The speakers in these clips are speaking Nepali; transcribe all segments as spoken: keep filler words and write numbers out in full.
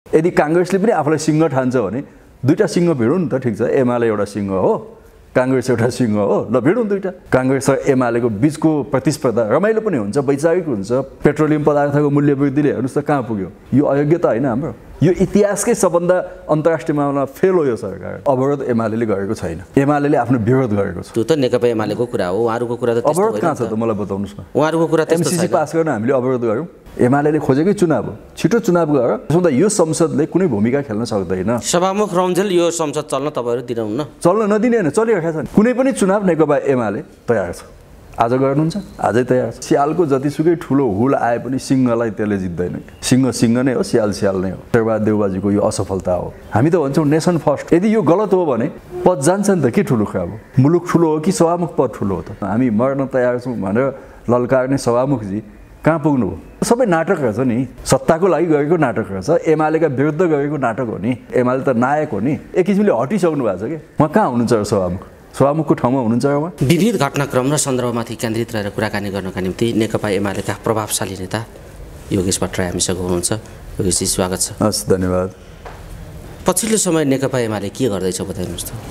यदि कांग्रेसले पनि आफूलाई सिंह ठान्छ भने दुईटा सिंह भिडौँ नि त ठिक छ एमाले एउटा सिंह हो कांग्रेस एउटा सिंह हो ल भिडौँ दुईटा कांग्रेस र एमालेको बीचको प्रतिस्पर्धा रमाइलो पनि हुन्छ वैचारिक हुन्छ पेट्रोलियम पदार्थको मूल्य वृद्धिले हेर्नुस् त कहाँ पुग्यो यो अयोग्यता हैन हाम्रो यो इतिहासकै सबभन्दा अन्तर्राष्ट्रिय मामलामा फेल हो यो सरकार अवरोध एमालेले गरेको छैन एमालेले आफ्नो विरोध गरेको छ त्यो त नेकपा एमालेको कुरा हो उहाँहरुको कुरा त अवरोध कहाँ छ त मलाई बताउनुस् न उहाँहरुको कुरा त एमसीसी पास गर्न हामीले अवरोध गर्यौं एमालेले खोजेकै चुनाव हो छिटो चुनाव गर त्यसो त यो संसदले कुनै भूमिका खेल्न सक्दैन सभामुख रञ्जेल यो संसद चल्न तपाईहरु दिनुहुन्न चल्न नदिने हैन चलिरहेको छ कुनै पनि चुनाव नेकपा एमाले तयार छ आज गर्नुहुन्छ आजै तयार छ सियालको जतिसुकै ठुलो हुल आए पनि सिंहलाई त्यसले जित्दैन सिंह सिंह नै हो सियाल सियाल नै हो शेरबहादुर देउबाजीको यो असफलता हो हामी त भन्छौं नेसन फर्स्ट यदि यो गलत हो भने पद जान्छ नि त के ठुलो खराब हो मुलुक ठुलो हो कि सभामुख पद ठुलो हो त हामी मर्न तयार छौं भनेर ललकारने सभामुखजी कहाँ पुग्नु हो सबै नाटक रहेछ नि सत्ताको लागि गरेको नाटक रहेछ एमालेका विरुद्ध गरेको नाटक हो नि एमाले त नायक हो नि एक किसिमले हटिसक्नु भएको छ के म कहाँ हुनुहुन्छ र सभामुख सभामुखको ठाउँमा हुनुहुन्छ र उहाँ विविध घटनाक्रम र सन्दर्भमाथि केन्द्रित रहेर कुराकानी गर्नका निम्ति नेकपा एमालेका प्रभावशाली नेता योगेश भट्टराई हामीसँग हुनुहुन्छ योगेशजी स्वागत छ हस् धन्यवाद पछिल्लो समय नेकपा एमाले के गर्दैछ बताइदिनुस् त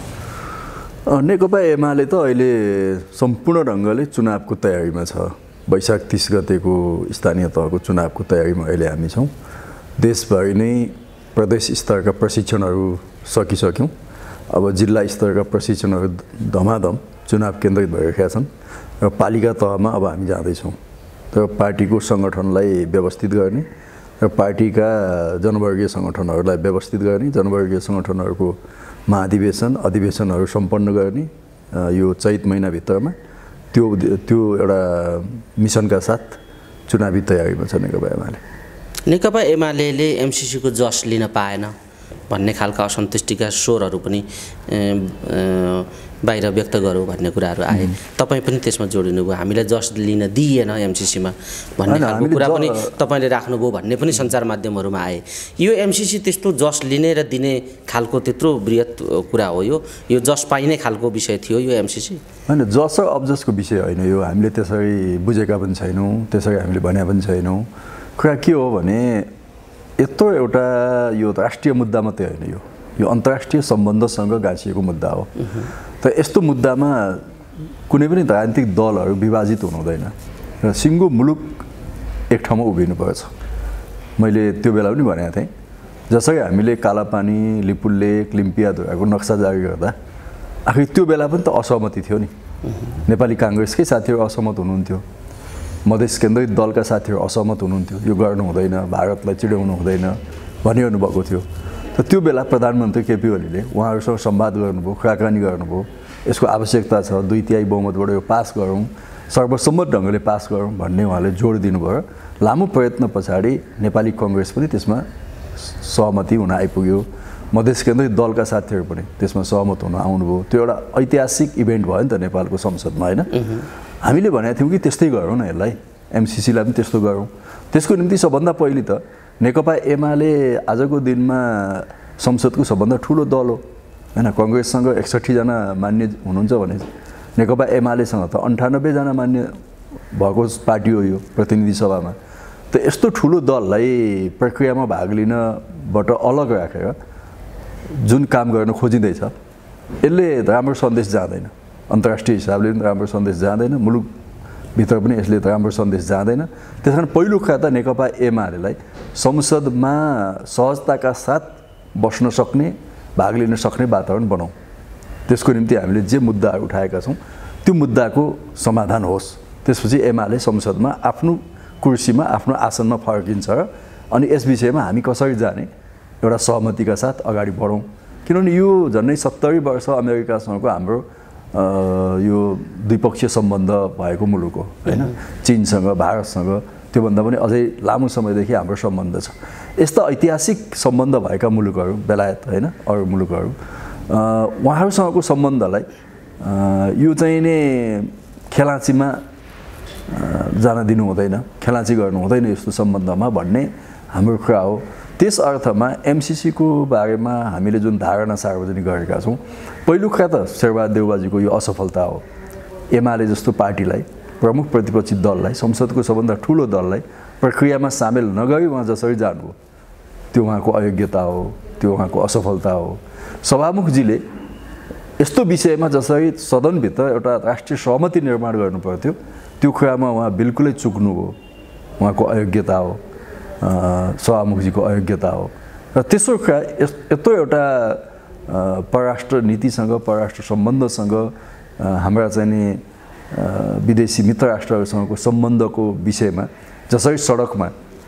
नेकपा एमाले त अहिले सम्पूर्ण ढंगले चुनावको तयारीमा छ वैशाख तीस गतेको स्थानीय तहको चुनावको तयारीमा अहिले हामी छौं देशभरि नै प्रदेश स्तरका प्रशिक्षणहरू सकिसक्यौं अब जिल्ला स्तरका प्रशिक्षणहरू धमाधम चुनाव केन्द्रित भइरहेका छन् र पालिका तहमा अब हामी जाँदै छौं र पार्टीको संगठनलाई व्यवस्थित गर्ने र पार्टीका जनवर्गीय संगठनहरूलाई व्यवस्थित गर्ने जनवर्गीय संगठनहरूको महाधिवेशन अधिवेशनहरू सम्पन्न गर्ने यो चैत महिना भित्रमा त्यो त्यो एउटा मिशनका साथ चुनावी तयारीमा छ नेकपा एमाले नेकपा एमालेले एमसीसी को जस लिन पाएन भन्ने खालका असन्तुष्टिका स्वरहरू पनि बाहिर व्यक्त गरौँ भन्ने कुराहरू आए तपाई पनि त्यसमा जोडिनु भयो हामीलाई जस लिन दिएन एमसीसी मा भन्ने खालको कुरा पनि तपाईले राख्नुभयो भन्ने पनि सञ्चार माध्यमहरुमा आए यो एमसीसी त्यस्तो जस लिने र दिने खालको त्यत्रो बृहत कुरा हो यो यो जस पाइने खालको विषय थियो यो एमसीसी हैन जस र अब्जसको विषय हैन यो हामीले त्यसरी बुझेका पनि छैनौं त्यसरी हामीले भने पनि छैनौं कुरा के हो भने यत्रो एउटा यो राष्ट्रिय मुद्दा मात्रै हैन यो यो अन्तर्राष्ट्रिय सम्बन्धसँग गाँसिएको मुद्दा हो त यस्तो मुद्दामा कुनै पनि राजनीतिक दलहरू विभाजित हुनु हुँदैन र सिंगो मुलुक एक ठाउँमा उभिनु पर्छ मैले त्यो बेला पनि भनेको थिएँ जसरी हामीले कालापानी लिपुलेक लिम्पियाधुराको नक्सा जारी गर्दा आखिर त्यो बेला पनि त असहमति थियो नि नेपाली कांग्रेसकै साथीहरू असहमत हुनुहुन्थ्यो मधेस केन्द्रित दलका साथीहरू असहमत हुनुहुन्थ्यो यो गर्नु हुँदैन भारतलाई चिडाउनु हुँदैन भनिरहनु भएको थियो त त्यो बेला प्रधानमन्त्री केपी ओलीले उहाँहरूसँग संवाद गर्नुभयो कुराकानी गर्नुभयो यसको आवश्यकता छ दुई तिहाई बहुमतबाट यो पास गरौँ सर्वसम्मत ढंगले पास गरौँ भन्ने उहाँले जोड दिनुभयो लामो प्रयत्न पछाडि नेपाली कांग्रेस पनि त्यसमा सहमति हुन आइपुग्यो मधेस केन्द्रित दलका साथीहरू पनि त्यसमा सहमत हुन आउनुभयो त्यो एउटा ऐतिहासिक इभेन्ट भयो नि त नेपालको संसदमा हैन हामीले भनेका थियौं कि त्यस्तै गरौँ न यसलाई एमसीसी लाई पनि त्यस्तो गरौँ त्यसको निम्ति सबभन्दा पहिले त नेकपा एमाले आजको दिनमा संसदको सबभन्दा ठूलो दल हो हैन कांग्रेससँग एकसट्ठी जना मान्य हुनुहुन्छ भने नेकपा एमालेसँग त अन्ठानब्बे जना मान्य भएको पार्टी हो यो प्रतिनिधि सभामा त यस्तो ठूलो दललाई प्रक्रियामा भाग लिनबाट अलग राखेर जुन काम गर्न खोजिँदैछ यसले राम्रो सन्देश जाँदैन अन्तर्राष्ट्रिय हिसाबले पनि राम्रो सन्देश जाँदैन मुलुक भित्र पनि यसले राम्रो सन्देश जाँदैन त्यसकारण पहिलो कुरा त नेकपा एमालेलाई संसदमा सहजताका साथ बस्न सक्ने भाग लिन सक्ने वातावरण बनाऊ त्यसको निम्ति हामीले जे मुद्दाहरू उठाएका छौं त्यो मुद्दाको समाधान होस् त्यसपछि एमाले संसदमा आफ्नो कुर्सीमा आफ्नो आसनमा फर्किन्छ अनि यस विषयमा हामी कसरी जाने एउटा सहमतिका साथ अगाडि बढौं किनभने यो झन्नै सत्तरी वर्ष अमेरिकासँगको हाम्रो यो द्विपक्षीय सम्बन्ध भएको मुलुक हो हैन चीनसँग भारतसँग त्यो भन्दा पनि अझै लामो समयदेखि हाम्रो सम्बन्ध छ यस्ता ऐतिहासिक सम्बन्ध भएका मुलुकहरू बेलायत हैन अरु मुलुकहरू उहाँहरूसँगको सम्बन्धलाई यो चाहिँ नि खेलाचीमा जान दिनु हुँदैन खेलाची गर्नु हुँदैन यस्तो सम्बन्धमा भन्ने हाम्रो कुरा हो त्यस अर्थमा एमसीसी को बारेमा हामीले जुन धारणा सार्वजनिक गरेका छौं पहिलो कुरा त शेरबहादुर देउबाजीको यो असफलता हो एमाले जस्तो पार्टीलाई प्रमुख प्रतिपक्षी दललाई संसदको सबभन्दा ठूलो दललाई प्रक्रियामा सामेल नगरी उहाँ जसरी जानुभयो त्यो उहाँको अयोग्यता हो, त्यो उहाँको असफलता हो। सभामुखजीले यस्तो विषयमा जसरी सदनभित्र एउटा राष्ट्रिय सहमति निर्माण गर्नु पर्थ्यो त्यो कुरामा उहाँ बिल्कुलै चुक्नु हो। उहाँको अयोग्यता हो, सभामुखजीको अयोग्यता हो। र त्यसो कुरा यत्रो एउटा परराष्ट्र नीतिसँग, परराष्ट्र सम्बन्धसँग, हाम्रा चाहिँ नि विदेशी मित्र राष्ट्रहरूसँगको सम्बन्धको विषयमा जसरी सडकमा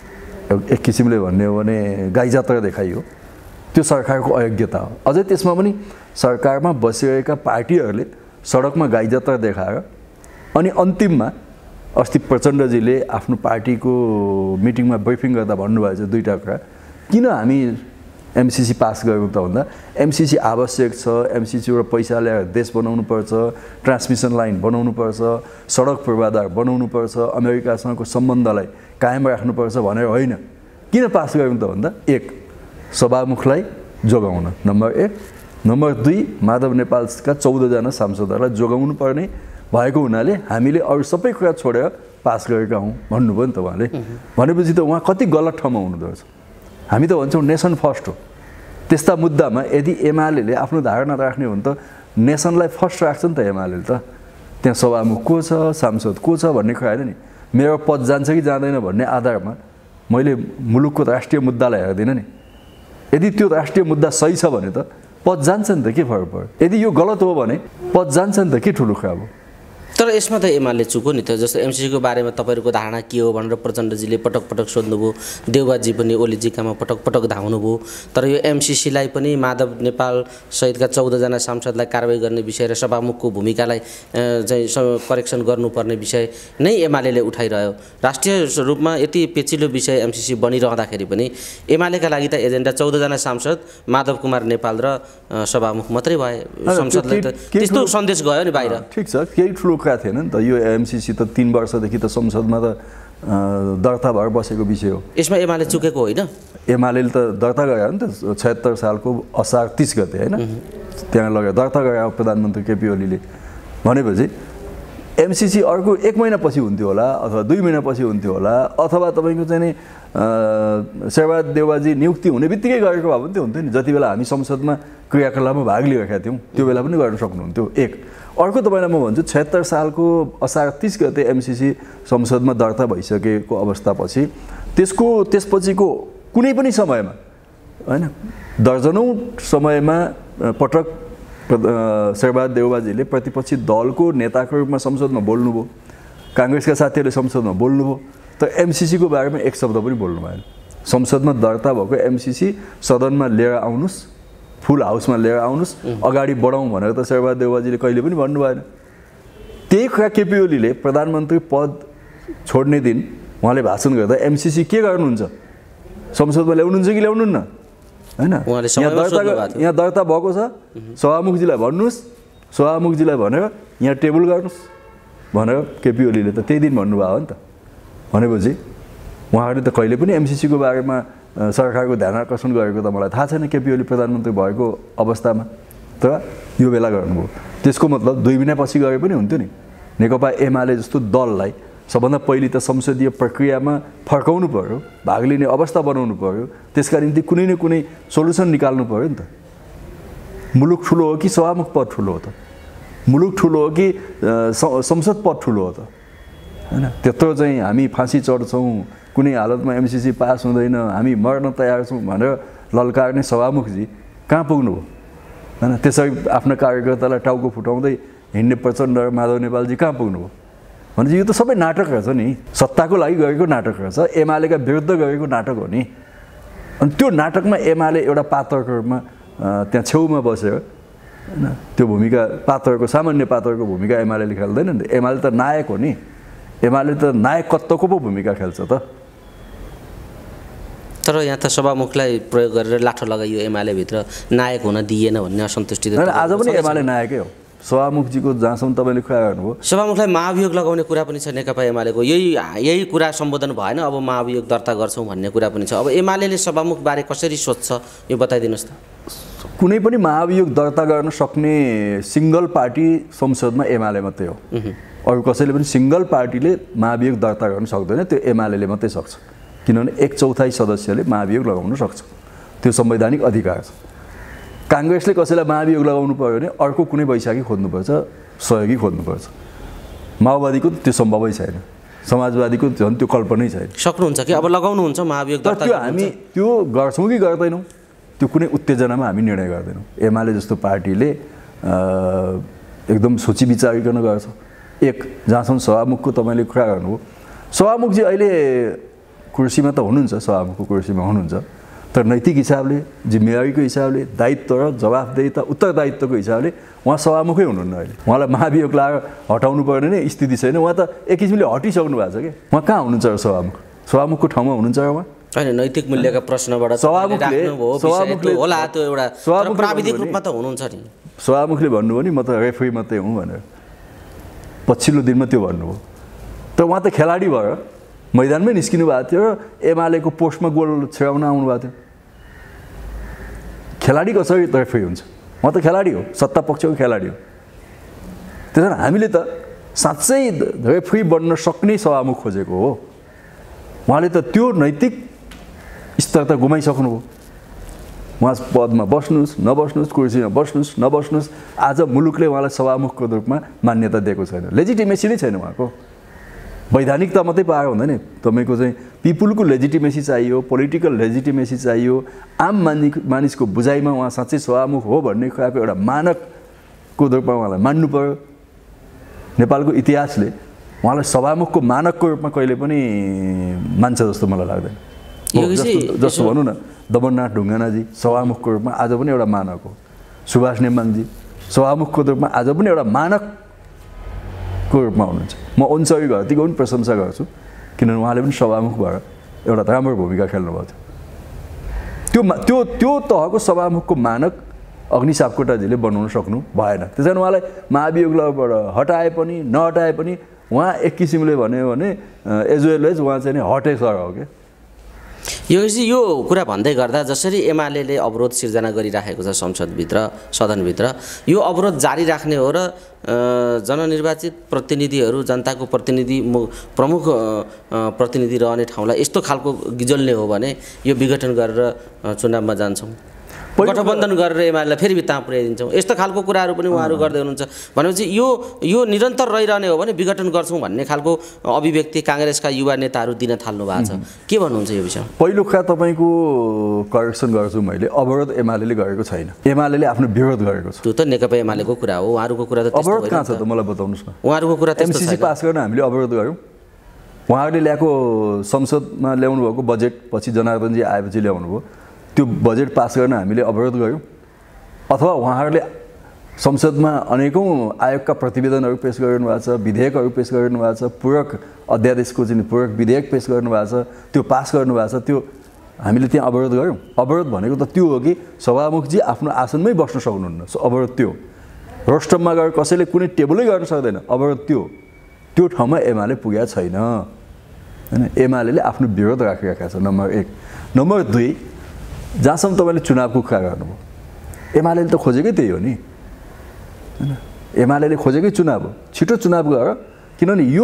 एक किसिमले भन्ने हो भने गाई जात्रा देखाइयो, त्यो सरकारको अयोग्यता हो। अझै त्यसमा पनि सरकारमा बसिरहेका पार्टीहरूले सडकमा गाई जात्रा देखाएर अनि अन्तिममा अस्ति प्रचण्डजीले आफ्नो पार्टीको मिटिङमा ब्रिफिङ गर्दा भन्नुभएको छ दुईवटा कुरा, किन हामी एमसिसी पास गरौँ त भन्दा एमसिसी आवश्यक छ, एमसिसीबाट पैसा ल्याएर देश बनाउनु पर्छ, ट्रान्समिसन लाइन बनाउनु पर्छ, सडक पूर्वाधार बनाउनु पर्छ, अमेरिकासँगको सम्बन्धलाई कायम राख्नुपर्छ भनेर होइन। किन पास गरौँ त भन्दा एक सभामुखलाई जोगाउन, नम्बर एक। नम्बर दुई माधव नेपालका चौधजना सांसदहरूलाई जोगाउनु पर्ने भएको हुनाले हामीले अरू सबै कुरा छोडेर पास गरेका हौँ भन्नुभयो नि त उहाँले। भनेपछि त उहाँ कति गलत ठाउँमा हुनुहुँदो रहेछ। हामी त भन्छौँ नेसन फर्स्ट हो। त्यस्ता मुद्दामा यदि एमाले आफ्नो धारणा राख्ने हो भने त नेसनलाई फर्स्ट राख्छ नि त एमाले त। त्यहाँ सभामुख को छ, सांसद को छ भन्ने कुरा होइन नि, मेरो पद जान्छ कि जाँदैन भन्ने आधारमा मैले मुलुकको राष्ट्रिय मुद्दालाई हेर्दिनँ नि। यदि त्यो राष्ट्रिय मुद्दा सही छ भने त पद जान्छ नि त, के फरक पर्यो। यदि यो गलत हो भने पद जान्छ नि त, के ठुलो कुरा हो। तर यसमा त एमाले चुको नि त। जस्तो एमसिसीको बारेमा तपाईँहरूको धारणा के हो भनेर प्रचण्डजीले पटक पटक सोध्नुभयो, देउबाजी पनि ओलीजीकामा पटक पटक धाउनुभयो। तर यो एमसिसीलाई पनि माधव नेपाल सहितका चौधजना सांसदलाई कारवाही गर्ने विषय र सभामुखको भूमिकालाई चाहिँ करेक्सन गर्नुपर्ने विषय नै एमाले उठाइरह्यो। राष्ट्रिय रूपमा यति पेचिलो विषय एमसिसी बनिरहँदाखेरि पनि एमालेका लागि त एजेन्डा चौधजना सांसद, माधव कुमार नेपाल र सभामुख मात्रै भए। संसदले त त्यस्तो सन्देश गयो नि बाहिर। ठिक छ, केही ठुलो कुरा थिएन नि त। यो एमसिसी त तीन वर्षदेखि त संसदमा त दर्ता भएर बसेको विषय हो। यसमा एमाले चुकेको होइन। एमाले त दर्ता गरायो नि त छयत्तर सालको असार तीस गते होइन, त्यहाँ लगेर दर्ता गरायो प्रधानमन्त्री केपी ओलीले। भनेपछि एमसिसी अर्को एक महिनापछि हुन्थ्यो होला, अथवा दुई महिनापछि हुन्थ्यो होला, अथवा तपाईँको चाहिँ नि शेरबहादुर देउबाजी नियुक्ति हुने बित्तिकै गरेको भए पनि त्यो हुन्थ्यो नि। जति बेला हामी संसदमा क्रियाकलापमा भाग लिएका थियौँ त्यो बेला पनि गर्न सक्नुहुन्थ्यो। एक अर्को तपाईँलाई म भन्छु, छयत्तर सालको असार तीस गते एमसिसी संसदमा दर्ता भइसकेको अवस्थापछि त्यसको त्यसपछिको कुनै पनि समयमा होइन, दर्जनौँ समयमा पटक शेरबहादुर देउबाजीले प्रतिपक्षी दलको नेताको रूपमा संसदमा बोल्नुभयो, काङ्ग्रेसका साथीहरूले संसदमा बोल्नुभयो, तर एमसिसीको बारेमा एक शब्द पनि बोल्नु भएन। संसदमा दर्ता भएको एमसिसी सदनमा लिएर आउनुहोस्, फुल हाउसमा लिएर आउनुहोस्, अगाडि बढाउँ भनेर त शेरबहादुर देउबाजीले कहिले पनि भन्नु भएन। त्यही कुरा केपी ओलीले प्रधानमन्त्री पद छोड्ने दिन उहाँले भाषण गर्दा एमसिसी के गर्नुहुन्छ, संसदमा ल्याउनुहुन्छ कि ल्याउनुहुन्न होइन, यहाँ दर्ता यहाँ दर्ता भएको छ, सभामुखजीलाई भन्नुहोस्, सभामुखजीलाई भनेर यहाँ टेबल गर्नुहोस् भनेर केपी ओलीले त त्यही दिन भन्नुभयो हो नि त। भनेपछि उहाँहरूले त कहिले पनि एमसिसीको बारेमा सरकारको ध्यान आकर्षण गरेको त मलाई थाहा छैन केपी ओली प्रधानमन्त्री भएको अवस्थामा, तर यो बेला गर्नुभयो। त्यसको मतलब दुई महिनापछि गरे पनि हुन्थ्यो नि। नेकपा एमाले जस्तो दललाई सबभन्दा पहिले त संसदीय प्रक्रियामा फर्काउनु पर्यो, भाग लिने अवस्था बनाउनु पर्यो, त्यसका निम्ति कुनै न कुनै सोल्युसन निकाल्नु पर्यो नि त। मुलुक ठुलो हो कि सभामुख पद ठुलो हो त, मुलुक ठुलो हो कि संसद पद ठुलो हो त होइन। त्यत्रो चाहिँ हामी फाँसी चढ्छौँ, कुनै हालतमा एमसिसी पास हुँदैन, हामी मर्न तयार छौँ भनेर ललकार्ने सभामुखजी कहाँ पुग्नुभयो होइन। त्यसरी आफ्ना कार्यकर्तालाई टाउको फुटाउँदै हिँड्ने प्रचण्ड र माधव नेपालजी कहाँ पुग्नुभयो भनेपछि यो त सबै नाटक रहेछ नि, सत्ताको लागि गरेको नाटक रहेछ, एमालेका विरुद्ध गरेको नाटक हो नि। अनि त्यो नाटकमा एमाले एउटा पात्रको रूपमा त्यहाँ छेउमा बसेर होइन, त्यो भूमिका पात्रको सामान्य पात्रको भूमिका एमाले खेल्दैन नि त। एमाले त नायक हो नि, एमाले त नायकत्वको पो भूमिका खेल्छ त। तर यहाँ त सभामुखलाई प्रयोग गरेर लाठो लगाइयो, एमालेभित्र नायक हुन दिएन भन्ने असन्तुष्टि त आज पनि एमाले नायकै हो। सभामुखजीको जहाँसम्म तपाईँले कुरा गर्नुभयो, सभामुखलाई महाभियोग लगाउने कुरा पनि छ नेकपा एमालेको। यही यही कुरा सम्बोधन भएन, अब महाभियोग दर्ता गर्छौँ भन्ने कुरा पनि छ। अब एमाले सभामुखबारे कसरी सोध्छ यो बताइदिनुहोस् त। कुनै पनि महाभियोग दर्ता गर्न सक्ने सिङ्गल पार्टी संसदमा एमाले मात्रै हो। अरू कसैले पनि सिङ्गल पार्टीले महाभियोग दर्ता गर्न सक्दैन, त्यो एमाले मात्रै सक्छ। किनभने एक चौथाई सदस्यले महाभियोग लगाउन सक्छ, त्यो संवैधानिक अधिकार छ। काङ्ग्रेसले कसैलाई महाभियोग लगाउनु पर्यो भने अर्को कुनै वैशाखी खोज्नुपर्छ, सहयोगी खोज्नुपर्छ। माओवादीको त्यो सम्भवै छैन, समाजवादीको झन् त्यो कल्पनै छैन। सक्नुहुन्छ कि अब लगाउनुहुन्छ महाभियोग दर्ता? त्यो हामी त्यो गर्छौँ कि गर्दैनौँ त्यो कुनै उत्तेजनामा हामी निर्णय गर्दैनौँ। एमाले जस्तो पार्टीले एकदम सोची विचारिकन गर्छ। एक जहाँसम्म सभामुखको तपाईँले कुरा गर्नुभयो, सभामुखजी अहिले कुर्सीमा त हुनुहुन्छ, सभामुखको कुर्सीमा हुनुहुन्छ, तर नैतिक हिसाबले, जिम्मेवारीको हिसाबले, दायित्व र जवाफदेहिता उत्तरदायित्वको हिसाबले उहाँ सभामुखै हुनुहुन्न। अहिले उहाँलाई महाभियोग लाएर हटाउनु पर्ने नै स्थिति छैन। उहाँ त एक किसिमले हटिसक्नु भएको छ कि उहाँ कहाँ हुनुहुन्छ र सभामुख? सभामुखको ठाउँमा हुनुहुन्छ र उहाँ? होइन, नैतिक मूल्यका प्रश्नबाट सभामुखले सभामुखले होला त्यो एउटा प्राविधिक रूपमा त हुनुहुन्छ नि। सभामुखले भन्नुभयो नि म त रेफरी मात्रै हुँ भनेर, पछिल्लो दिनमा त्यो भन्नुभयो। तर उहाँ त खेलाडी भएर मैदानमै निस्किनु भएको थियो र एमालेको पोस्टमा गोल छिराउन आउनु भएको थियो। खेलाडी कसरी रेफरी हुन्छ? उहाँ त खेलाडी हो, सत्ता पक्षको खेलाडी हो। त्यसो भने हामीले त साँच्चै रेफरी बन्न सक्ने सभामुख खोजेको हो। उहाँले त त्यो नैतिक स्तर त गुमाइसक्नुभयो। उहाँ पदमा बस्नुहोस् नबस्नुहोस्, कुर्सीमा बस्नुहोस् नबस्नुहोस्, आज मुलुकले उहाँलाई सभामुखको रूपमा मान्यता दिएको छैन। लेजिटिमेसी नै छैन उहाँको। वैधानिकता मात्रै पाएर हुँदैन, तपाईँको चाहिँ पिपुलको लेजिटिमेसी चाहियो, पोलिटिकल लेजिटिमेसी चाहियो। आम मानिस मानिसको बुझाइमा उहाँ साँच्चै सभामुख हो भन्ने कुराको एउटा मानकको रूपमा उहाँलाई मान्नु पर्यो। नेपालको इतिहासले उहाँलाई सभामुखको मानकको रूपमा कहिले पनि मान्छ जस्तो मलाई लाग्दैन। जस्तो जस्तो भनौँ न, दमननाथ ढुङ्गानाजी सभामुखको रूपमा आज पनि एउटा मानक हो। सुभाष नेमाङजी सभामुखको रूपमा आज पनि एउटा मानकको रूपमा हुनुहुन्छ। म ओन्सरी घरतीको पनि प्रशंसा गर्छु, किनभने उहाँले पनि सभामुख भएर एउटा राम्रो भूमिका खेल्नुभएको थियो। त्यो त्यो त्यो तहको सभामुखको मानक अग्नि सापकोटाजीले बनाउन सक्नु भएन। त्यस कारण उहाँलाई महाभियोगबाट हटाए पनि नहटाए पनि उहाँ एक किसिमले भन्यो भने एज वेल एज उहाँ चाहिँ हटे सर हो क्या। योगेशजी, यो कुरा भन्दै गर्दा जसरी एमाले अवरोध सिर्जना गरिराखेको छ संसदभित्र, सदनभित्र, यो अवरोध जारी राख्ने हो र जननिर्वाचित प्रतिनिधिहरू, जनताको प्रतिनिधि, प्रमुख प्रतिनिधि रहने ठाउँलाई यस्तो खालको गिजोल्ने हो भने यो विघटन गरेर चुनावमा जान्छौँ, गठबन्धन गरेर एमालेलाई फेरि भित्तामा पुर्याइदिन्छौँ, यस्तो खालको कुराहरू पनि उहाँहरू गर्दै हुनुहुन्छ। भनेपछि यो यो निरन्तर रहिरहने हो भने विघटन गर्छौँ भन्ने खालको अभिव्यक्ति काङ्ग्रेसका युवा नेताहरू दिन थाल्नु भएको छ। के भन्नुहुन्छ यो विषयमा? पहिलो कुरा तपाईँको करेक्सन गर्छु मैले, अवरोध एमाले गरेको छैन, एमाले आफ्नो विरोध गरेको छ। त्यो त नेकपा एमालेको कुरा हो, उहाँहरूको कुरा त अवरोध कहाँ छ त मलाई बताउनुहोस् न। उहाँहरूको कुरा एमसिसी पास गर्न हामीले अवरोध गऱ्यौँ। उहाँहरूले ल्याएको संसदमा ल्याउनु भएको बजेट पछि जनार्दनजी आएपछि ल्याउनु भयो, त्यो बजेट पास गर्न हामीले अवरोध गऱ्यौँ। अथवा उहाँहरूले संसदमा अनेकौँ आयोगका प्रतिवेदनहरू पेश गरिरहनु भएको छ, विधेयकहरू पेश गरिरहनु भएको छ, पूरक अध्यादेशको चाहिँ पूरक विधेयक पेश गर्नु भएको छ, त्यो पास गर्नु भएको छ, त्यो हामीले त्यहाँ अवरोध गऱ्यौँ। अवरोध भनेको त त्यो हो कि सभामुखजी आफ्नो आसनमै बस्न सक्नुहुन्न, अवरोध त्यो। रोस्टममा गएर कसैले कुनै टेबलै गर्न सक्दैन, अवरोध त्यो। त्यो ठाउँमा एमाले पुगेको छैन होइन। एमाले आफ्नो विरोध राखिरहेका छ, नम्बर एक। नम्बर दुई, जहाँसम्म तपाईँले चुनावको कुरा गर्नुभयो, एमाले त खोजेकै त्यही हो नि होइन। एमाले खोजेकै चुनाव हो, छिटो चुनाव गर, किनभने यो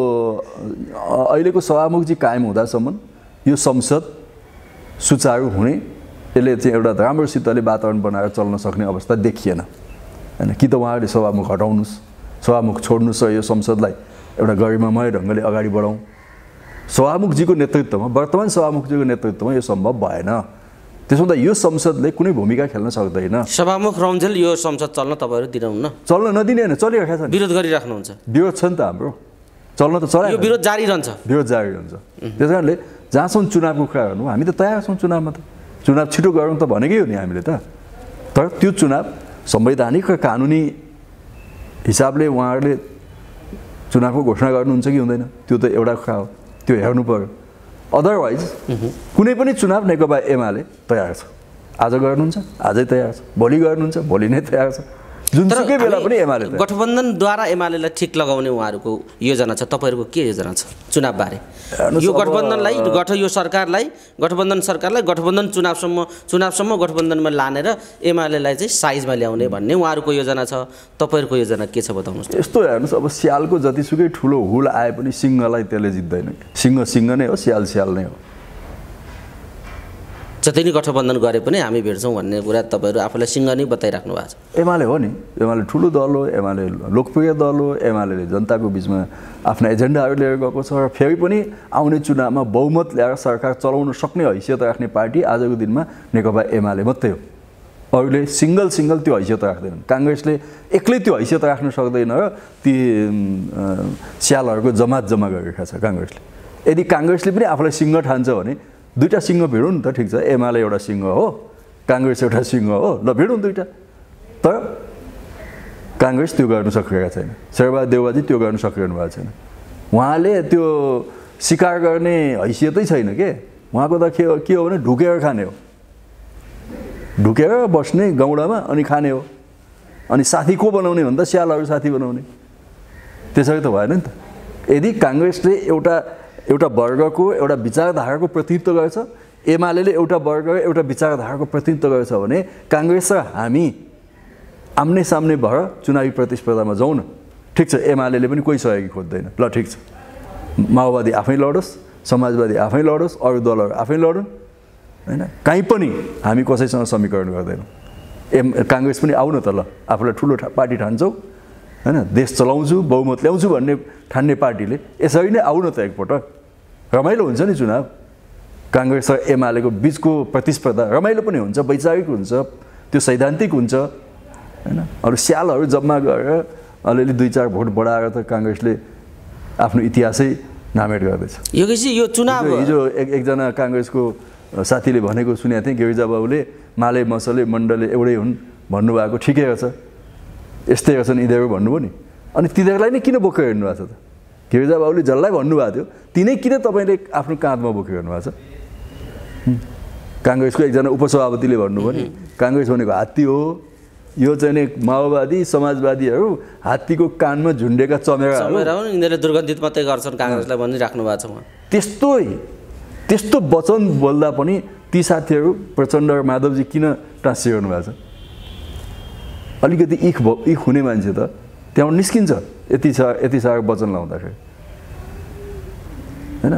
अहिलेको सभामुखजी कायम हुँदासम्म यो संसद सुचारू हुने, यसले चाहिँ एउटा राम्रोसितले वातावरण बनाएर चल्न सक्ने अवस्था देखिएन होइन। कि त उहाँहरूले सभामुख हटाउनुहोस्, सभामुख छोड्नुहोस् र यो संसदलाई एउटा गरिमामय ढङ्गले अगाडि बढाउँ। सभामुखजीको नेतृत्वमा, वर्तमान सभामुखजीको नेतृत्वमा यो सम्भव भएन। त्यसो हुँदा यो संसदले कुनै भूमिका खेल्न सक्दैन। सभामुख रौन्जेल यो संसद चल्न तपाईँहरू दिनुहुन्न? चल्न नदिने होइन, चलिरहेको छ। विरोध गरिराख्नुहुन्छ? विरोध छ नि त हाम्रो, चल्न त चलायो, यो विरोध जारी रहन्छ, विरोध जारी रहन्छ। त्यस कारणले जहाँसम्म चुनावको कुरा गर्नु, हामी त तयार छौँ चुनावमा, त चुनाव छिटो गरौँ त भनेकै हो नि हामीले त। तर त्यो चुनाव संवैधानिक र कानुनी हिसाबले उहाँहरूले चुनावको घोषणा गर्नुहुन्छ कि हुँदैन, त्यो त एउटा कुरा हो, त्यो हेर्नु पर्यो। अदरवाइज कुनै पनि चुनाव नेकपा एमाले तयार छ। आज गर्नुहुन्छ आजै तयार छ, भोलि गर्नुहुन्छ भोलि नै तयार छ, जुनसुकै बेला पनि एमाले। गठबन्धनद्वारा एमालेलाई ठिक लगाउने उहाँहरूको योजना छ, तपाईँहरूको के योजना छ चुनावबारे? यो गठबन्धनलाई गठ यो सरकारलाई गठबन्धन सरकारलाई गठबन्धन चुनावसम्म चुनावसम्म गठबन्धनमा लानेर एमालेलाई चाहिँ साइजमा ल्याउने भन्ने उहाँहरूको योजना छ। तपाईँहरूको योजना के छ बताउनुहोस् त। यस्तो हेर्नुहोस्, अब स्यालको जतिसुकै ठुलो हुल आए पनि सिंहलाई त्यसले जित्दैन। सिंह सिंह नै हो, स्याल स्याल नै हो। जति नै गठबन्धन गरे पनि हामी भेट्छौँ भन्ने कुरा तपाईँहरू आफूलाई सिङ्ग नै बताइराख्नु भएको छ। एमाले हो नि, एमाले ठुलो दल हो, एमाले लोकप्रिय दल हो, एमाले जनताको बिचमा आफ्ना एजेन्डाहरू लिएर गएको छ र फेरि पनि आउने चुनावमा बहुमत ल्याएर सरकार चलाउन सक्ने हैसियत राख्ने पार्टी आजको दिनमा नेकपा एमाले मात्रै हो। अरूले सिङ्गल सिङ्गल त्यो हैसियत राख्दैनन्। काङ्ग्रेसले एक्लै त्यो हैसियत राख्न सक्दैन र ती स्यालहरूको जमात जम्मा गरिरहेको छ काङ्ग्रेसले। यदि काङ्ग्रेसले पनि आफूलाई सिङ्ग ठान्छ भने दुईवटा सिङ्ग भिडौँ नि त, ठिक छ, एमाले एउटा सिङ्ग हो, काङ्ग्रेस एउटा सिङ्ग हो, ल भिडौँ दुईवटा। तर काङ्ग्रेस त्यो गर्नु सकिरहेको छैन, शेरबहादुर देउवाजी त्यो गर्नु सकिरहनु भएको छैन। उहाँले त्यो शिकार गर्ने हैसियतै छैन के। उहाँको त के के हो भने ढुकेर खाने हो, ढुकेर बस्ने गाउँडामा अनि खाने हो। अनि साथी को बनाउने भन्दा स्यालहरू साथी बनाउने, त्यसरी त भएन नि त। यदि काङ्ग्रेसले एउटा एउटा वर्गको एउटा विचारधाराको प्रतिनिधित्व गर्छ, एमाले एउटा वर्ग एउटा विचारधाराको प्रतिनिधित्व गर्छ भने काङ्ग्रेस र हामी आम्ने सामने भएर चुनावी प्रतिस्पर्धामा जाउँ न। ठिक छ, एमाले पनि कोही सहयोगी खोज्दैन, ल ठिक छ, माओवादी आफै लडोस्, समाजवादी आफै लडोस्, अरू दलहरू आफै लडुन्, होइन, कहीँ पनि हामी कसैसँग समीकरण गर्दैनौँ। एम काङ्ग्रेस पनि आऊ न त, ल आफूलाई ठुलो पार्टी ठान्छौ, होइन, देश चलाउँछु, बहुमत ल्याउँछु भन्ने ठान्ने पार्टीले यसरी नै आऊ न त एकपटक, रमाइलो हुन्छ नि चुनाव। काङ्ग्रेस र एमालेको बिचको प्रतिस्पर्धा रमाइलो पनि हुन्छ, वैचारिक हुन्छ, त्यो सैद्धान्तिक हुन्छ, होइन। अरू स्यालहरू जम्मा गरेर अलिअलि दुई चार भोट बढाएर त काङ्ग्रेसले आफ्नो इतिहासै नामेट गर्दैछ। योगेशजी यो चुनाव हिजो एक एकजना काङ्ग्रेसको साथीले भनेको सुनेको थिएँ, गिरिजा बाबुले माले मसले मण्डले एउटै हुन् भन्नुभएको ठिकै रहेछ, यस्तै रहेछन् यिनीहरू भन्नुभयो नि। अनि तिनीहरूलाई नै किन बोकेर हिँड्नु भएको छ त? गिरिजा बाबुले जसलाई भन्नुभएको थियो तिनै किन तपाईँले आफ्नो काँधमा बोकेर हिँड्नु भएको छ? काङ्ग्रेसको एकजना उपसभापतिले भन्नुभयो नि, काङ्ग्रेस भनेको हात्ती हो, यो चाहिँ नि माओवादी समाजवादीहरू हात्तीको कानमा झुन्डेका चमेराहरू, यिनीहरूले दुर्गन्धित मात्रै गर्छन् काङ्ग्रेसलाई भनिराख्नु भएको छ। उहाँ त्यस्तै त्यस्तो वचन बोल्दा पनि ती साथीहरू प्रचण्ड र माधवजी किन टाँसिरहनु भएको छ? अलिकति इख इख हुने मान्छे त त्यहाँबाट निस्किन्छ यति साह्रो यति साह्रो वचन लाउँदाखेरि, होइन।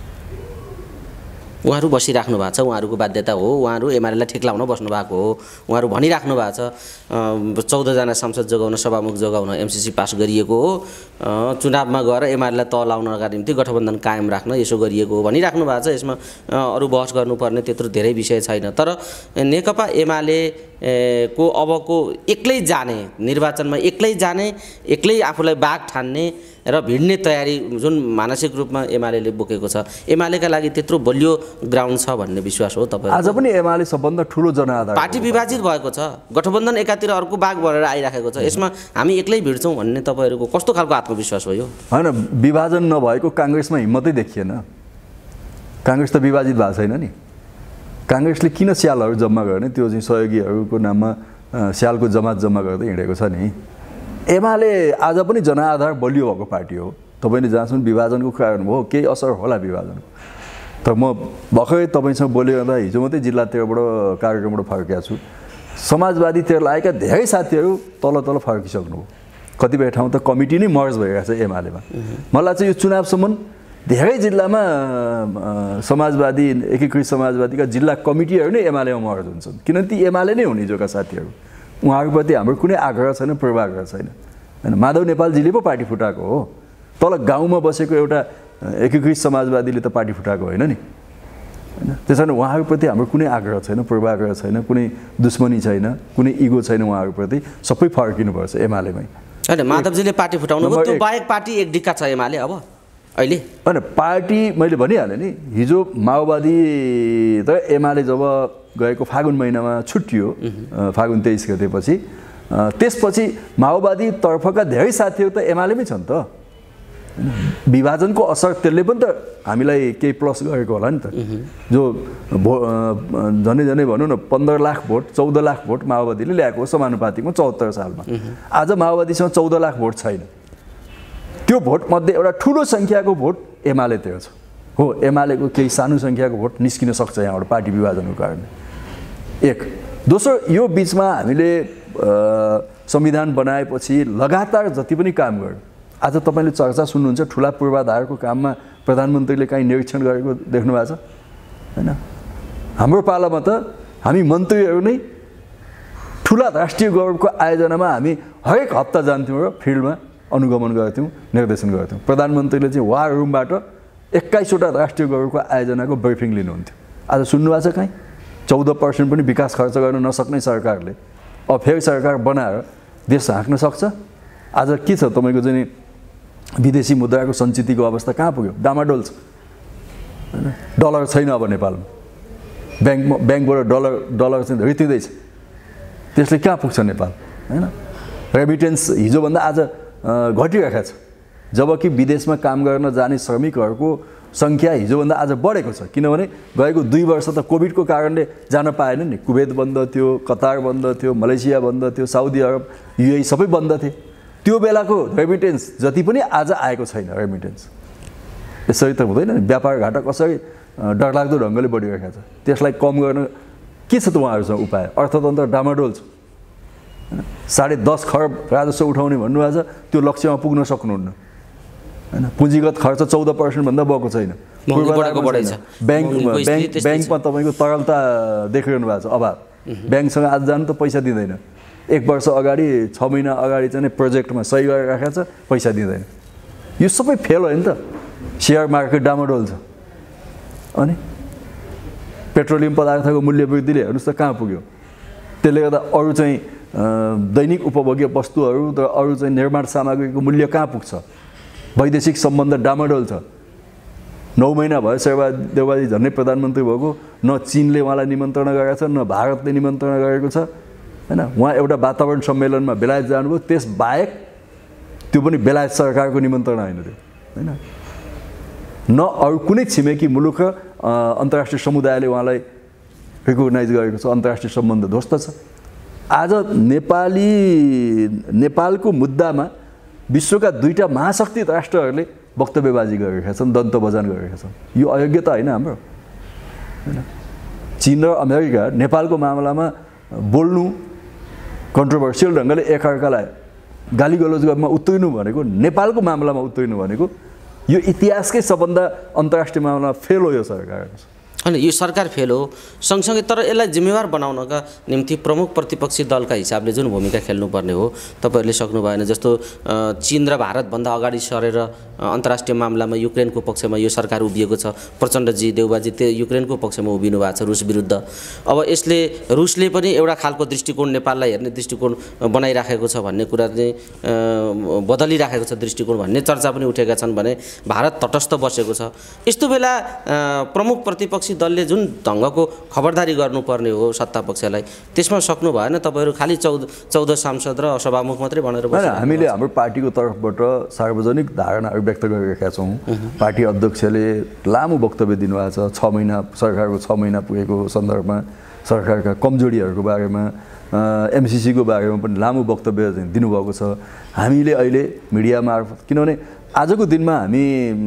उहाँहरू बसिराख्नु भएको छ, उहाँहरूको बाध्यता हो, उहाँहरू एमालेलाई ठेक लाउन बस्नु भएको हो। उहाँहरू भनिराख्नु भएको छ चौधजना सांसद जोगाउन, सभामुख जोगाउन एमसिसी पास गरिएको हो, चुनावमा गएर एमालेलाई तह लाउनका निम्ति गठबन्धन कायम राख्न यसो गरिएको हो भनिराख्नु भएको छ। यसमा अरू बहस गर्नुपर्ने त्यत्रो धेरै विषय छैन। तर नेकपा एमाले को अबको एक्लै जाने, निर्वाचनमा एक्लै जाने, एक्लै आफूलाई बाघ ठान्ने र भिड्ने तयारी जुन मानसिक रूपमा एमाले बोकेको छ, एमालेका लागि त्यत्रो बलियो ग्राउन्ड छ भन्ने विश्वास हो तपाईँ? आज पनि एमाले सबभन्दा ठुलो जनआधार, पार्टी विभाजित भएको छ, गठबन्धन एकातिर अर्को बाघ बनेर आइराखेको छ, यसमा हामी एक्लै भिड्छौँ भन्ने तपाईँहरूको कस्तो खालको आत्मविश्वास हो यो? होइन, विभाजन नभएको काङ्ग्रेसमा हिम्मतै देखिएन। काङ्ग्रेस त विभाजित भएको छैन नि। काङ्ग्रेसले किन स्यालहरू जम्मा गर्ने? त्यो चाहिँ सहयोगीहरूको नाममा स्यालको जमात जम्मा गर्दै हिँडेको छ नि। एमाले आज पनि जनआधार बलियो भएको पार्टी हो। तपाईँले जहाँसम्म विभाजनको कुरा गर्नुभयो, केही असर होला विभाजनको। तर म भर्खरै तपाईँसँग बोलिरहँदा हिजो मात्रै जिल्लातिरबाट कार्यक्रमबाट फर्केको छु, समाजवादीतिर लागेका धेरै साथीहरू तल तल फर्किसक्नुभयो। कतिपय ठाउँ त कमिटी नै मर्ज भइरहेको छ एमालेमा। मलाई चाहिँ यो चुनावसम्म धेरै जिल्लामा समाजवादी एकीकृत समाजवादीका जिल्ला कमिटीहरू नै एमालेमा मर्ज हुन्छन्, किनभने ती एमाले नै हुन् हिजोका साथीहरू। उहाँहरूप्रति हाम्रो कुनै आग्रह छैन, पूर्वाग्रह छैन, होइन। माधव नेपालजीले पो पार्टी फुटाएको हो, तल गाउँमा बसेको एउटा एकीकृत समाजवादीले त पार्टी फुटाएको होइन नि, होइन। त्यसो भने उहाँहरूप्रति हाम्रो कुनै आग्रह छैन, पूर्वाग्रह छैन, कुनै दुश्मनी छैन, कुनै इगो छैन उहाँहरूप्रति। सबै फर्किनुपर्छ एमालेमै। होइन, माधवजीले पार्टी फुटाउनु भयो, त्यो बाहेक पार्टी एक डिक्का छ एमाले अब अहिले, होइन। पार्टी मैले भनिहालेँ नि, हिजो माओवादी त एमाले जब गएको फागुन महिनामा छुट्टियो, फागुन तेइस गतेपछि, त्यसपछि माओवादी तर्फका धेरै साथीहरू त एमालेमै छन् त। विभाजनको असर त्यसले पनि त हामीलाई केही प्लस गरेको होला नि त। जो भो झनै झनै भनौँ न पन्ध्र लाख भोट चौध लाख भोट माओवादीले ल्याएको हो समानुपातिकमा चौहत्तर सालमा। आज माओवादीसँग चौध लाख भोट छैन। त्यो भोटमध्ये एउटा ठुलो सङ्ख्याको भोट एमालेतिर छ। हो, एमालेको केही सानो सङ्ख्याको भोट निस्किन सक्छ यहाँबाट पार्टी विभाजनको कारणले। एक दोस्रो, यो बिचमा हामीले संविधान बनाएपछि लगातार जति पनि काम गर्यो, आज तपाईँले चर्चा सुन्नुहुन्छ ठुला पूर्वाधारको काममा प्रधानमन्त्रीले काहीँ निरीक्षण गरेको देख्नु भएको छ? होइन। हाम्रो पालामा त हामी मन्त्रीहरू नै ठुला राष्ट्रिय गौरवको आयोजनामा हामी हरेक हप्ता जान्थ्यौँ र फिल्डमा अनुगमन गर्थ्यौँ, निर्देशन गर्थ्यौँ। प्रधानमन्त्रीले चाहिँ वार रुमबाट एक्काइसवटा राष्ट्रिय गौरवको आयोजनाको ब्रिफिङ लिनुहुन्थ्यो। आज सुन्नुभएको छ कहीँ? चौध पर्सेन्ट पनि विकास खर्च गर्न नसक्ने सरकारले अब फेरि सरकार बनाएर देश हाँक्न सक्छ? आज के छ तपाईँको चाहिँ विदेशी मुद्राको सञ्चितको अवस्था कहाँ पुग्यो? डामाडोल छ होइन। डलर छैन अब नेपालमा, ब्याङ्कमा ब्याङ्कबाट डलर डलर चाहिँ रित्तिँदैछ। त्यसले कहाँ पुग्छ नेपाल होइन? रेमिटेन्स हिजोभन्दा आज घटिरहेको छ, जबकि विदेशमा काम गर्न जाने श्रमिकहरूको सङ्ख्या हिजोभन्दा आज बढेको छ। किनभने गएको दुई वर्ष त कोभिडको कारणले जान पाएन नि। कुवेत बन्द थियो, कतार बन्द थियो, मलेसिया बन्द थियो, साउदी अरब, युएई सबै बन्द थिए। त्यो बेलाको रेमिटेन्स जति पनि आज आएको छैन रेमिटेन्स। यसरी त हुँदैन नि। व्यापार घाटा कसरी डरलाग्दो ढङ्गले बढिरहेको छ, त्यसलाई कम गर्न के छ त उहाँहरूसँग उपाय? अर्थतन्त्र डामाडोल छ होइन। साढे दस खरब राजस्व उठाउने भन्नुभएको छ, त्यो लक्ष्यमा पुग्न सक्नुहुन्न होइन। पुँजीगत खर्च चौध पर्सेन्टभन्दा बढेको छैन। ब्याङ्क ब्याङ्क ब्याङ्कमा तपाईँको तरलता देखिरहनु भएको छ, अभाव। ब्याङ्कसँग आज जानु त पैसा दिँदैन। एक वर्ष अगाडि छ महिना अगाडि चाहिँ प्रोजेक्टमा सही गरेर राखेको छ, पैसा दिँदैन। यो सबै फेल हो नि त। सेयर मार्केट डामाडोल छ। अनि पेट्रोलियम पदार्थको मूल्य वृद्धिले हेर्नुहोस् त कहाँ पुग्यो। त्यसले गर्दा अरू चाहिँ दैनिक उपभोग्य वस्तुहरू र अरू चाहिँ निर्माण सामग्रीको मूल्य कहाँ पुग्छ? वैदेशिक सम्बन्ध डामाडोल छ। नौ महिना भयो शेरबहादुर देउवाजी झन्डै प्रधानमन्त्री भएको, न चीनले उहाँलाई निमन्त्रणा गरेको छ, न भारतले निमन्त्रणा गरेको छ होइन। उहाँ एउटा वातावरण सम्मेलनमा बेलायत जानुभयो, त्यसबाहेक त्यो पनि बेलायत सरकारको निमन्त्रणा होइन त्यो होइन। न अरू कुनै छिमेकी मुलुक र अन्तर्राष्ट्रिय समुदायले उहाँलाई रिकगनाइज गरेको छ। अन्तर्राष्ट्रिय सम्बन्ध ध्वस्त छ। आज नेपाली नेपालको मुद्दामा विश्वका दुईटा महाशक्ति राष्ट्रहरूले वक्तव्यबाजी गरिरहेका छन्, दन्त बजान गरिरहेका छन्। यो अयोग्यता होइन हाम्रो होइन। चीन र अमेरिका नेपालको मामलामा बोल्नु, कन्ट्रोभर्सियल ढङ्गले एकअर्कालाई गाली गलोज गर्नमा उत्रिनु भनेको, नेपालको मामलामा उत्रिनु भनेको यो इतिहासकै सबभन्दा अन्तर्राष्ट्रिय मामलामा फेल हो यो सरकार होइन। यो सरकार फेल हो सँगसँगै, तर यसलाई जिम्मेवार बनाउनका निम्ति प्रमुख प्रतिपक्षी दलका हिसाबले जुन भूमिका खेल्नुपर्ने हो तपाईँहरूले सक्नु भएन। जस्तो चीन र भारतभन्दा अगाडि सरेर अन्तर्राष्ट्रिय मामलामा युक्रेनको पक्षमा यो सरकार उभिएको छ। प्रचण्डजी देउबाजी त्यो युक्रेनको पक्षमा उभिनु भएको छ रुस विरुद्ध। अब यसले रुसले पनि एउटा खालको दृष्टिकोण नेपाललाई हेर्ने दृष्टिकोण बनाइराखेको छ भन्ने कुरा चाहिँ बदलिराखेको छ दृष्टिकोण भन्ने चर्चा पनि उठेका छन् भने भारत तटस्थ बसेको छ। यस्तो बेला प्रमुख प्रतिपक्षी दलले जुन ढङ्गको खबरदारी गर्नुपर्ने हो सत्ता पक्षलाई, त्यसमा सक्नु भएन। तपाईँहरू खालि चौध चौध सांसद र सभामुख मात्रै भनेर बस्नु। हामीले हाम्रो पार्टीको तर्फबाट सार्वजनिक धारणाहरू व्यक्त गरिरहेका छौँ। पार्टी अध्यक्षले लामो वक्तव्य दिनुभएको छ। छ महिना सरकारको छ महिना पुगेको सन्दर्भमा सरकारका कमजोरीहरूको बारेमा, एमसिसीको बारेमा पनि लामो वक्तव्य दिनुभएको छ। हामीले अहिले मिडिया मार्फत, किनभने आजको दिनमा हामी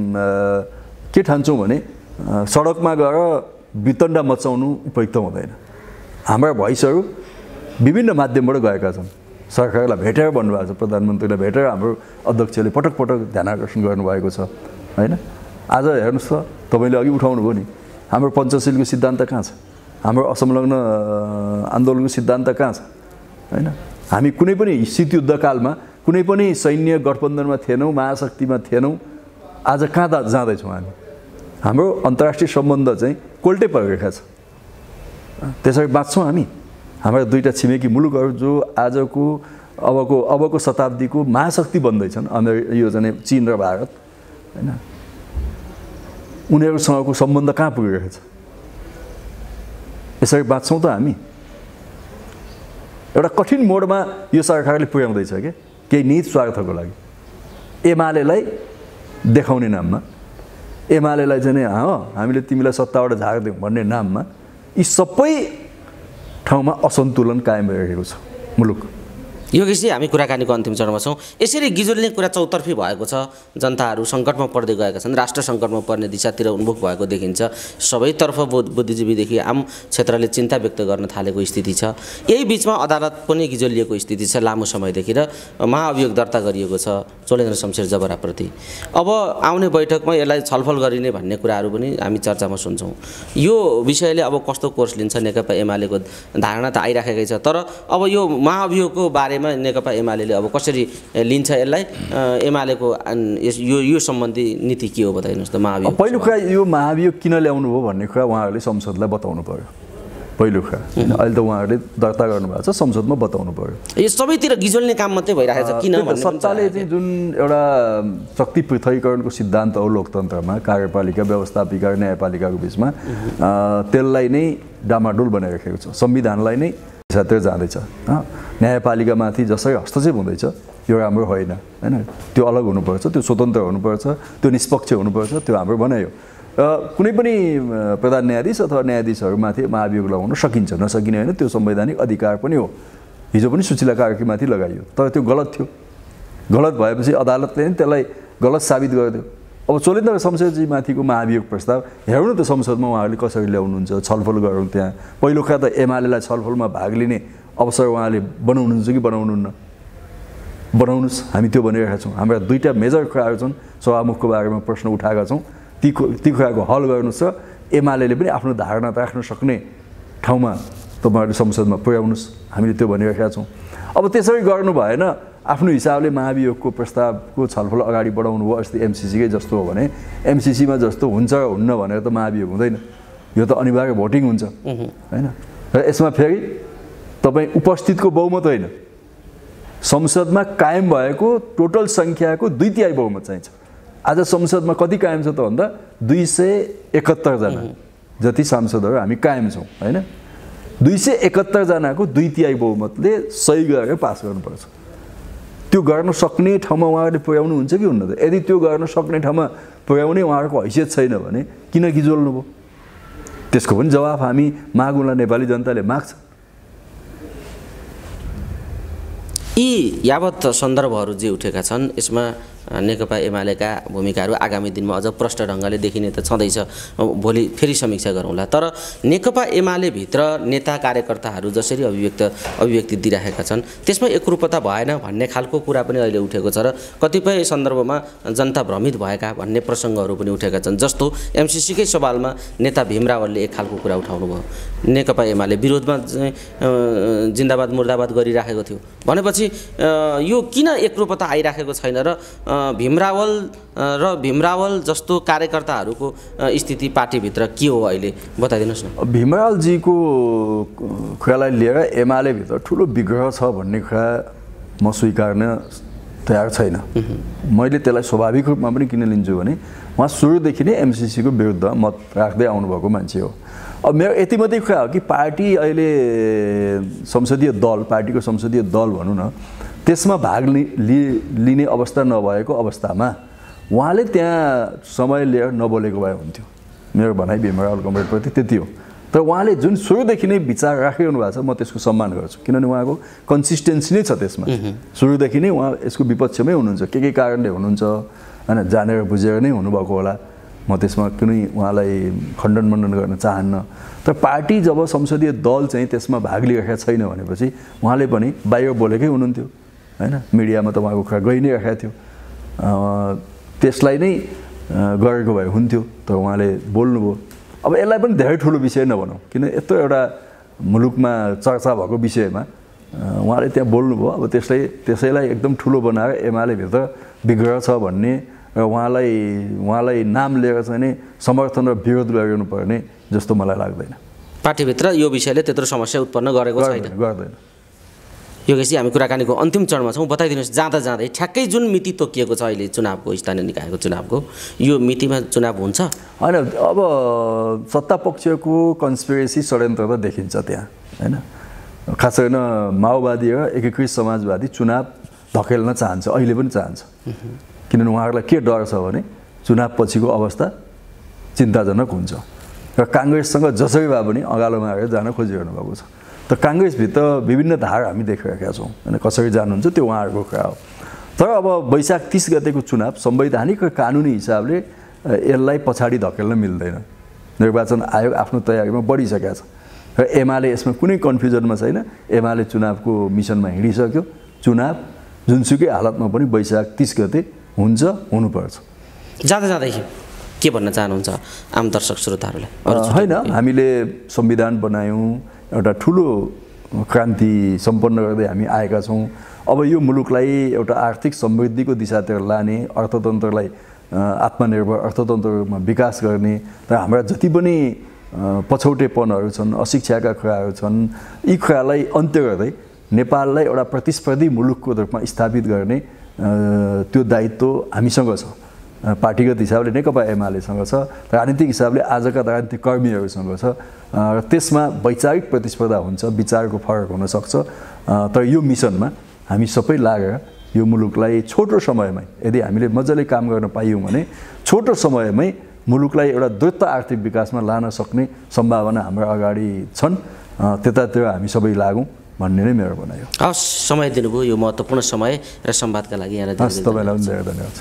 के ठान्छौँ भने सडकमा गएर वितण्डा मचाउनु उपयुक्त हुँदैन। हाम्रा भोइसहरू विभिन्न माध्यमबाट गएका छन्। सरकारलाई भेटेर भन्नुभएको छ, प्रधानमन्त्रीलाई भेटेर हाम्रो अध्यक्षले पटक पटक ध्यान आकर्षण गर्नुभएको छ होइन। आज हेर्नुहोस् त, तपाईँले अघि उठाउनु भयो नि, हाम्रो पञ्चशीलको सिद्धान्त कहाँ छ? हाम्रो असंलग्न आन्दोलनको सिद्धान्त कहाँ छ होइन। हामी कुनै पनि शीतयुद्धकालमा कुनै पनि सैन्य गठबन्धनमा थिएनौँ, महाशक्तिमा थिएनौँ। आज कहाँ जाँदैछौँ हामी? हाम्रो अन्तर्राष्ट्रिय सम्बन्ध चाहिँ कोल्टे परिरहेको छ। त्यसरी बाँच्छौँ हामी। हाम्रा दुईटा छिमेकी मुलुकहरू जो आजको अबको अबको शताब्दीको महाशक्ति बन्दैछन्, अमेरिका यो चाहिँ चीन र भारत होइन, उनीहरूसँगको सम्बन्ध कहाँ पुगिरहेको छ? यसरी बाँच्छौँ त हामी? एउटा कठिन मोडमा यो सरकारले पुर्याउँदैछ के केही निहित स्वार्थको लागि, एमालेलाई देखाउने नाममा, एमालेलाई चाहिँ अँ हामीले तिमीलाई सत्ताबाट झार्दियौँ भन्ने नाममा यी सबै ठाउँमा असन्तुलन कायम भइरहेको छ मुलुक। योगेशजी हामी कुराकानीको अन्तिम चरणमा छौँ। यसरी गिजोल्ने कुरा चौतर्फी भएको छ, जनताहरू सङ्कटमा पर्दै गएका छन्, राष्ट्र सङ्कटमा पर्ने दिशातिर उन्मुख भएको देखिन्छ। सबैतर्फ बुद्धिजीवीदेखि आम क्षेत्रले चिन्ता व्यक्त गर्न थालेको स्थिति छ। यही बिचमा अदालत पनि गिजोलिएको स्थिति छ लामो समयदेखि र महाअभियोग दर्ता गरिएको छ चोलेन्द्र शमशेर जबराप्रति। अब आउने बैठकमा यसलाई छलफल गरिने भन्ने कुराहरू पनि हामी चर्चामा सुन्छौँ। यो विषयले अब कस्तो कोर्स लिन्छ नेकपा एमालेको धारणा त आइराखेकै छ, तर अब यो महाअभियोगको बारेमा नेकपा एमाले अब कसरी लिन्छ यसलाई, एमालेको यो यो सम्बन्धी नीति के हो बताइदिनुहोस् त। महाअभियोग पहिलो कुरा यो महाअभियोग किन ल्याउनु हो भन्ने कुरा उहाँहरूले संसदलाई बताउनु पर्यो। पहिलो कुरा अहिले त उहाँहरूले दर्ता गर्नुभएको छ, संसदमा बताउनु पर्यो। यो सबैतिर गिजोल्ने काम मात्रै भइरहेको छ किन भन्ने सत्ताले चाहिँ जुन एउटा शक्ति पृथकीकरणको सिद्धान्त हो लोकतन्त्रमा, कार्यपालिका व्यवस्थापिका र न्यायपालिकाको बिचमा त्यसलाई नै डामाडोल बनाइराखेको छ। संविधानलाई नै तिर जाँदैछ। न्यायपालिकामाथि जसरी हस्तक्षेप हुँदैछ यो राम्रो होइन होइन, त्यो अलग हुनुपर्छ, त्यो स्वतन्त्र हुनुपर्छ, त्यो निष्पक्ष हुनुपर्छ, त्यो हाम्रो भनाइ हो। र कुनै पनि प्रधान न्यायाधीश अथवा न्यायाधीशहरूमाथि महाअभियोग लगाउन सकिन्छ, नसकिने होइन, त्यो संवैधानिक अधिकार पनि हो। हिजो पनि सुशीला कार्कीमाथि लगाइयो, तर त्यो गलत थियो। गलत भएपछि अदालतले नै त्यसलाई गलत साबित गरिदियो। अब चोलेन्द्र शमशेरजी माथिको महाअभियोग प्रस्ताव हेर्नु त संसदमा उहाँहरूले कसरी ल्याउनुहुन्छ, छलफल गरौँ। त्यहाँ पहिलो कुरा त एमालेलाई छलफलमा भाग लिने अवसर उहाँले बनाउनुहुन्छ कि बनाउनुहुन्न, बनाउनुहोस्। हामी त्यो भनिरहेका छौँ। हाम्रा दुईवटा मेजर कुराहरू छन्, सभामुखको बारेमा प्रश्न उठाएका छौँ, ती ती कुराको हल गर्नुहोस् र एमाले पनि आफ्नो धारणा राख्न सक्ने ठाउँमा तपाईँहरू संसदमा पुर्याउनुहोस्। हामीले त्यो भनिरहेका छौँ। अब त्यसरी गर्नु भएन, आफ्नो हिसाबले महाअभियोगको प्रस्तावको छलफल अगाडि बढाउनु भयो। अस्ति एमसिसीकै जस्तो हो भने एमसिसीमा जस्तो हुन्छ र हुन्न भनेर त महाअभियोग हुँदैन, यो त अनिवार्य भोटिङ हुन्छ होइन। र यसमा फेरि तपाईँ उपस्थितको बहुमत होइन, संसदमा कायम भएको टोटल सङ्ख्याको दुई तिहाई बहुमत चाहिन्छ। आज संसदमा कति कायम छ त भन्दा दुई सय एकहत्तरजना जति सांसदहरू हामी कायम छौँ होइन। दुई सय एकहत्तरजनाको दुई तिहाई बहुमतले सही गरेर पास गर्नुपर्छ। त्यो गर्न सक्ने ठाउँमा उहाँहरूले पुर्याउनु हुन्छ कि हुन्न त? यदि त्यो गर्न सक्ने ठाउँमा पुर्याउने उहाँहरूको हैसियत छैन भने किन गिजोल्नु भयो? त्यसको पनि जवाफ हामी मागौँला, नेपाली जनताले माग्छ। यी यावत सन्दर्भहरू जे उठेका छन् यसमा नेकपा एमालेका भूमिकाहरू आगामी दिनमा अझ प्रष्ट ढङ्गले देखिने त छँदैछ। भोलि फेरि समीक्षा गरौँला। तर नेकपा एमालेभित्र नेता कार्यकर्ताहरू जसरी अभिव्यक्त अभिव्यक्ति दिइरहेका छन् त्यसमा एकरूपता भएन भन्ने खालको कुरा पनि अहिले उठेको छ र कतिपय सन्दर्भमा जनता भ्रमित भएका भन्ने प्रसङ्गहरू पनि उठेका छन्। जस्तो एमसिसीकै सवालमा नेता भीम रावलले एक खालको कुरा उठाउनु भयो, नेकपा एमाले विरोधमा जिन्दाबाद मुर्दाबाद गरिराखेको थियो भनेपछि यो किन एकरूपता आइराखेको छैन र भीम रावल र भीम रावल जस्तो कार्यकर्ताहरूको स्थिति पार्टीभित्र के हो अहिले बताइदिनुहोस् न। भीम रावलजीको कुरालाई लिएर एमालेभित्र ठुलो विग्रह छ भन्ने कुरा म स्वीकार्न तयार छैन। मैले त्यसलाई स्वाभाविक रूपमा पनि किन लिन्छु भने उहाँ सुरुदेखि नै एमसिसीको विरुद्ध मत राख्दै आउनुभएको मान्छे हो। अब मेरो यति मात्रै कुरा हो कि पार्टी अहिले संसदीय दल, पार्टीको संसदीय दल भनौँ न, त्यसमा भाग लि लिने अवस्था नभएको अवस्थामा उहाँले त्यहाँ समय लिएर नबोलेको भए हुन्थ्यो। मेरो भनाइ भीम रावल कमरेडप्रति त्यति हो। तर उहाँले जुन सुरुदेखि नै विचार राखिरहनु भएको छ म त्यसको सम्मान गर्छु, किनभने उहाँको कन्सिस्टेन्सी नै छ त्यसमा। सुरुदेखि नै उहाँ यसको विपक्षमै हुनुहुन्छ, के के कारणले हुनुहुन्छ होइन, जानेर बुझेर नै हुनुभएको होला। म त्यसमा कुनै उहाँलाई खण्डन मण्डन गर्न चाहन्न। तर पार्टी जब संसदीय दल चाहिँ त्यसमा भाग लिइरहेको छैन भनेपछि उहाँले पनि बाहिर बोलेकै हुनुहुन्थ्यो होइन, मिडियामा त उहाँको कुरा गइ नै राखेको थियो। त्यसलाई नै गरेको भए हुन्थ्यो, तर उहाँले बोल्नुभयो। अब यसलाई पनि धेरै ठुलो विषय नभनौँ, किन यत्रो एउटा मुलुकमा चर्चा भएको विषयमा उहाँले त्यहाँ बोल्नुभयो। अब त्यसलाई त्यसैलाई एकदम ठुलो बनाएर एमालेभित्र विग्रह छ भन्ने र उहाँलाई उहाँलाई नाम लिएर चाहिँ नि समर्थन र विरोध गरिनु पर्ने जस्तो मलाई लाग्दैन। पार्टीभित्र यो विषयले त्यत्रो समस्या उत्पन्न गरेको छैन, गर्दैन। योगेशजी हामी कुराकानीको अन्तिम चरणमा छौँ। बताइदिनुहोस् जाँदा जाँदै ठ्याक्कै जुन मिति तोकिएको छ अहिले चुनावको, स्थानीय निकायको चुनावको, यो मितिमा चुनाव हुन्छ होइन? अब सत्ता पक्षको कन्स्पिरेसी षड्यन्त्र त देखिन्छ त्यहाँ होइन। खास गरेर माओवादी र एकीकृत समाजवादी चुनाव धकेल्न चाहन्छ, अहिले पनि चाहन्छ। किनभने उहाँहरूलाई के डर छ भने चुनाव पछिको अवस्था चिन्ताजनक हुन्छ र काङ्ग्रेससँग जसरी भए पनि अगालोमा आएर जान खोजिरहनु भएको छ। त काङ्ग्रेसभित्र विभिन्न धार हामी देखिरहेका छौँ होइन कसरी जानुहुन्छ त्यो उहाँहरूको कुरा हो तर अब वैशाख तीस गतेको चुनाव संवैधानिक र कानुनी हिसाबले यसलाई पछाडि धकेल्न मिल्दैन निर्वाचन आयोग आफ्नो तयारीमा बढिसकेको छ र एमाले यसमा कुनै कन्फ्युजनमा छैन एमाले चुनावको मिसनमा हिँडिसक्यो चुनाव जुनसुकै हालतमा पनि वैशाख तीस गते हुन्छ हुनुपर्छ जाँदा जाँदै के भन्न चाहनुहुन्छ आम दर्शक श्रोताहरूलाई होइन हामीले संविधान बनायौँ एउटा ठुलो क्रान्ति सम्पन्न गर्दै हामी आएका छौँ अब यो मुलुकलाई एउटा आर्थिक समृद्धिको दिशातिर लाने अर्थतन्त्रलाई आत्मनिर्भर अर्थतन्त्रमा विकास गर्ने र हाम्रा जति पनि पछौटेपनहरू छन् अशिक्षाका कुराहरू छन् यी कुरालाई अन्त्य गर्दै नेपाललाई एउटा प्रतिस्पर्धी मुलुकको रूपमा स्थापित गर्ने त्यो दायित्व हामीसँग छ पार्टीगत हिसाबले नेकपा एमालेसँग छ राजनीतिक हिसाबले आजका राजनीतिक कर्मीहरूसँग छ र त्यसमा वैचारिक प्रतिस्पर्धा हुन्छ विचारको फरक हुनसक्छ तर यो मिसनमा हामी सबै लागेर यो मुलुकलाई छोटो समयमै यदि हामीले मजाले काम गर्न पायौँ भने छोटो समयमै मुलुकलाई एउटा द्रुत आर्थिक विकासमा लान सक्ने सम्भावना हाम्रो अगाडि छन् त्यतातिर हामी सबै लागौँ भन्ने नै मेरो भनाइ हो हस् समय दिनुभयो यो महत्त्वपूर्ण समय र संवादका लागि यहाँलाई हस् तपाईँलाई पनि धेरै धन्यवाद